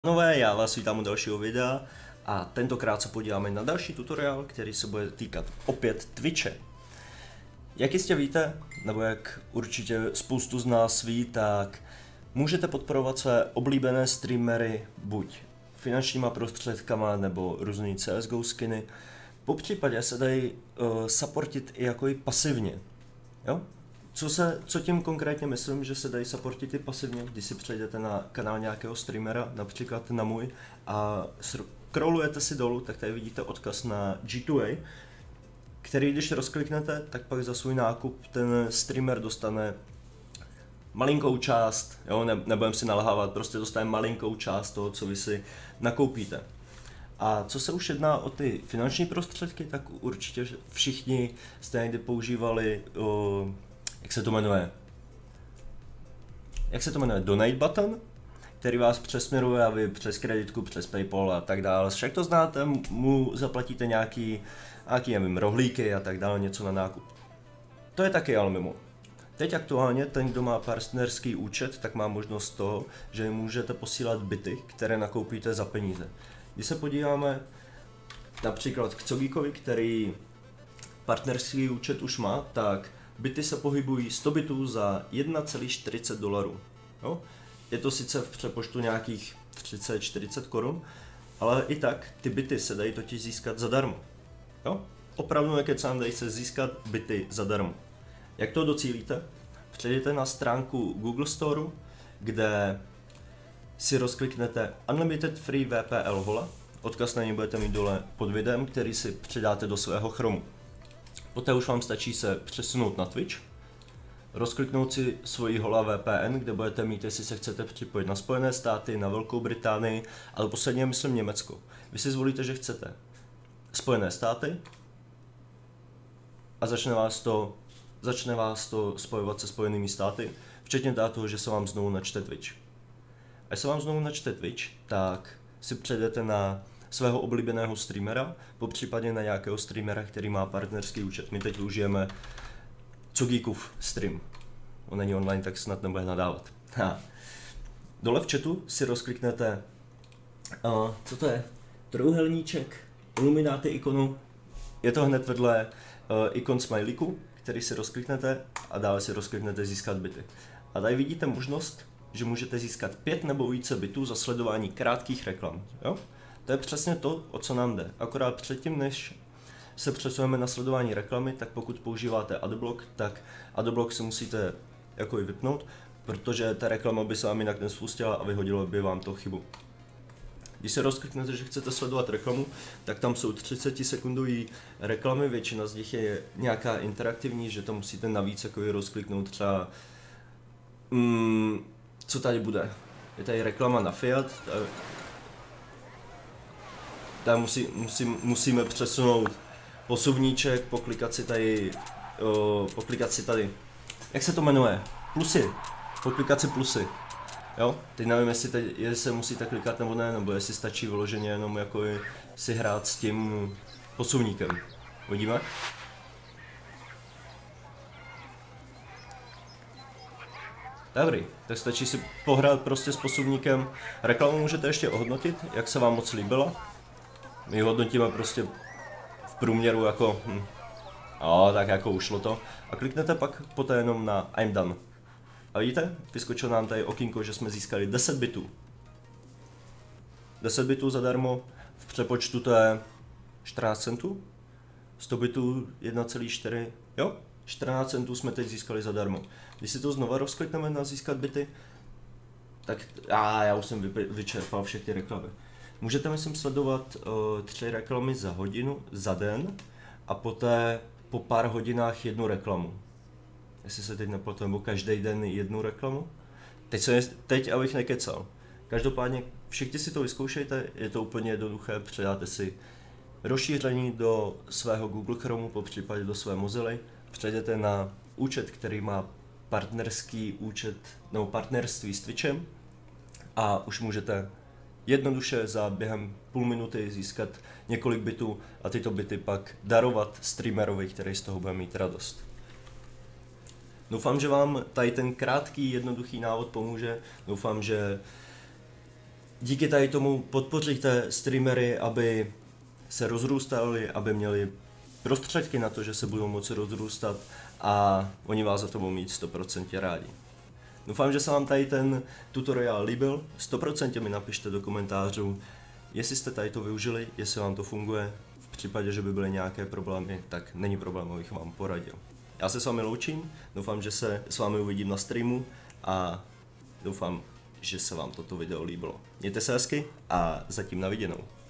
Nové, já vás vítám u dalšího videa a tentokrát se podíváme na další tutoriál, který se bude týkat opět Twitche. Jak jistě víte, nebo jak určitě spoustu z nás ví, tak můžete podporovat své oblíbené streamery buď finančníma prostředkama nebo různými CSGO skiny. Popřípadě se dají supportit i jako i pasivně. Jo? Co tím konkrétně myslím, že se dají supportit i pasivně, když si přejdete na kanál nějakého streamera, například na můj, a scrollujete si dolů, tak tady vidíte odkaz na G2A, který když rozkliknete, tak pak za svůj nákup ten streamer dostane malinkou část, jo, nebudem si nalhávat, prostě dostane malinkou část toho, co vy si nakoupíte. A co se už jedná o ty finanční prostředky, tak určitě všichni jste někdy používali, jak se to jmenuje? Donate button, který vás přesměruje a vy přes kreditku, přes PayPal a tak dále. Však to znáte, mu zaplatíte nějaký nevím, rohlíky a tak dále, něco na nákup. To je taky ale mimo. Teď aktuálně ten, kdo má partnerský účet, tak má možnost toho, že můžete posílat byty, které nakoupíte za peníze. Když se podíváme například k Cogíkovi, který partnerský účet už má, tak byty se pohybují 100 bitů za 1,40 dolarů. Jo? Je to sice v přepočtu nějakých 30-40 korun, ale i tak ty byty se dají totiž získat zadarmo. Jo? Opravdu nekecám, dají se získat byty zadarmo. Jak to docílíte? Přejdete na stránku Google Store, kde si rozkliknete Unlimited Free VPL Hola. Odkaz na něj budete mít dole pod videem, který si přidáte do svého Chromu. Poté už vám stačí se přesunout na Twitch, rozkliknout si svoji Hola VPN, kde budete mít, jestli se chcete připojit na Spojené státy, na Velkou Británii, ale posledně myslím Německo. Vy si zvolíte, že chcete Spojené státy a začne vás to spojovat se Spojenými státy, včetně toho, že se vám znovu načte Twitch. Až se vám znovu načte Twitch, tak si přejdete na svého oblíbeného streamera, popřípadě na nějakého streamera, který má partnerský účet. My teď užijeme Cogíkův stream. On není online, tak snad nebude nadávat. Dole v chatu si rozkliknete, co to je? Trojúhelníček, ilumináty ikonu. Je to hned vedle ikon smajlíku, který si rozkliknete a dále si rozkliknete získat byty. A tady vidíte možnost, že můžete získat 5 nebo více bitů za sledování krátkých reklam. Jo? To je přesně to, o co nám jde. Akorát předtím, než se přesuneme na sledování reklamy, tak pokud používáte Adblock, tak Adblock si musíte jako i vypnout, protože ta reklama by se vám jinak nespustila a vyhodilo by vám to chybu. Když se rozkliknete, že chcete sledovat reklamu, tak tam jsou 30-sekundové reklamy, většina z nich je nějaká interaktivní, že to musíte navíc jako i rozkliknout třeba co tady bude? Je tady reklama na Fiat, tady musíme přesunout posuvníček, poklikat si tady, jak se to jmenuje? Plusy, poklikat si plusy. Jo? Teď nevím, jestli se musíte klikat nebo ne, nebo jestli stačí vyloženě jenom jako si hrát s tím posuvníkem. Uvidíme? Dobrý, tak stačí si pohrát prostě s posuvníkem. Reklamu můžete ještě ohodnotit, jak se vám moc líbila. My hodnotíme prostě v průměru jako, tak jako ušlo to. A kliknete pak poté jenom na I'm done. A vidíte, vyskočil nám tady okýnko, že jsme získali 10 bitů. 10 bitů zadarmo, v přepočtu to je 14 centů. 100 bitů 1,4, jo? 14 centů jsme teď získali zadarmo. Když si to znova rozklikneme na získat byty, tak já už jsem vyčerpal všechny reklamy. Můžete myslím sledovat 3 reklamy za hodinu, za den a poté po pár hodinách jednu reklamu. Jestli se teď nepletu, nebo každý den jednu reklamu. Teď abych nekecal. Každopádně všichni si to vyzkoušejte, je to úplně jednoduché, přidáte si rozšíření do svého Google Chromu, popřípadě do své Mozily, přejdete na účet, který má partnerský účet nebo partnerství s Twitchem a už můžete jednoduše za během půl minuty získat několik bitů a tyto byty pak darovat streamerovi, který z toho bude mít radost. Doufám, že vám tady ten krátký, jednoduchý návod pomůže. Doufám, že díky tady tomu podpoříte streamery, aby se rozrůstali, aby měli prostředky na to, že se budou moci rozrůstat a oni vás za to budou mít 100% rádi. Doufám, že se vám tady ten tutoriál líbil, 100% mi napište do komentářů, jestli jste tady to využili, jestli vám to funguje. V případě, že by byly nějaké problémy, tak není problém, abych vám poradil. Já se s vámi loučím, doufám, že se s vámi uvidím na streamu a doufám, že se vám toto video líbilo. Mějte se hezky a zatím na viděnou.